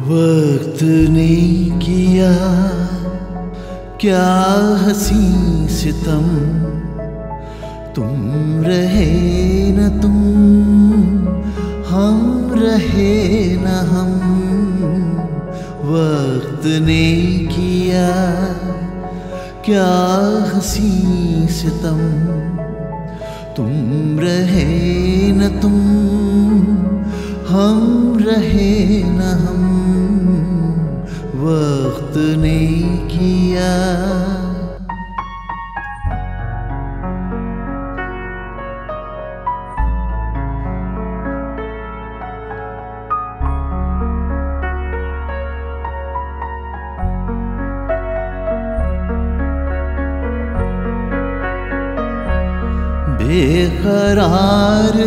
वक्त ने किया क्या हसी सितम, तुम रहे न तुम, हम रहे न हम। वक्त ने किया क्या हसी सितम, तुम रहे न तुम, हम रहे न हम। वक्त ने किया। बेकरार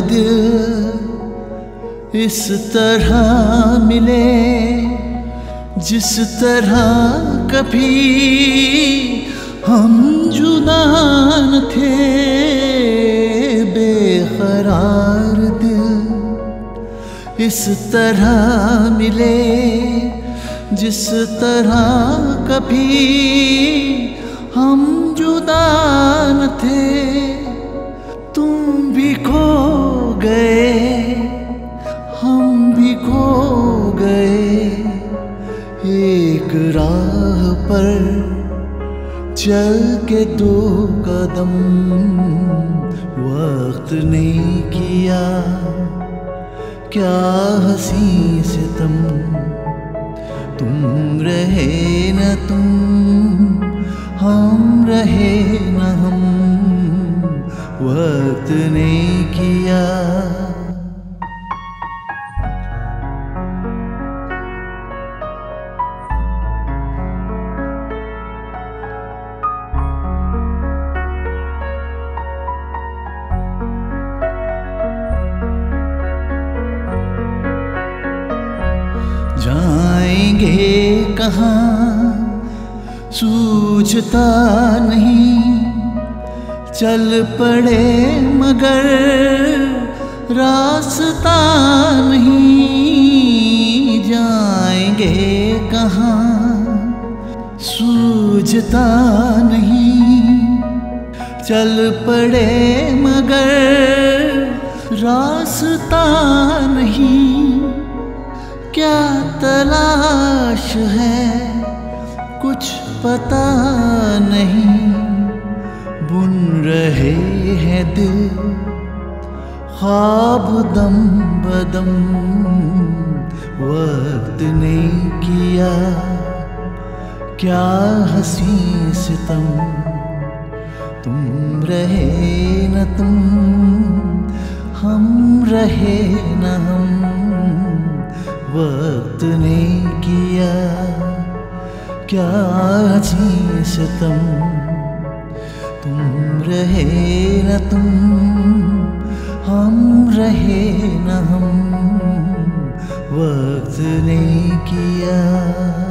दिल इस तरह मिले जिस तरह कभी हम जुदा न थे। बेकरार दिल इस तरह मिले जिस तरह कभी हम जुदा न थे। तुम भी खो गए, हम भी खो गए, एक राह पर चल के दो कदम। वक्त ने किया क्या हसी सितम, तुम रहे न तुम, हम रहे न हम। वक्त ने किया। जाएंगे कहाँ सूझता नहीं, चल पड़े मगर रास्ता नहीं। जाएंगे कहाँ सूझता नहीं, चल पड़े मगर रास्ता नहीं। क्या तलाश है कुछ पता नहीं, बुन रहे हैं दिल ख्वाब दम बदम। वक्त ने किया क्या हसी सितम, तुम रहे न तुम, हम रहे न हम। वक्त ने किया क्या हसी सितम, तुम रहे न तुम, हम रहे न हम। वक्त ने किया।